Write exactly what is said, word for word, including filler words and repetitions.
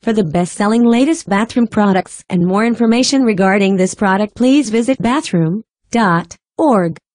For the best-selling latest bathroom products and more information regarding this product, please visit bathroom dot org.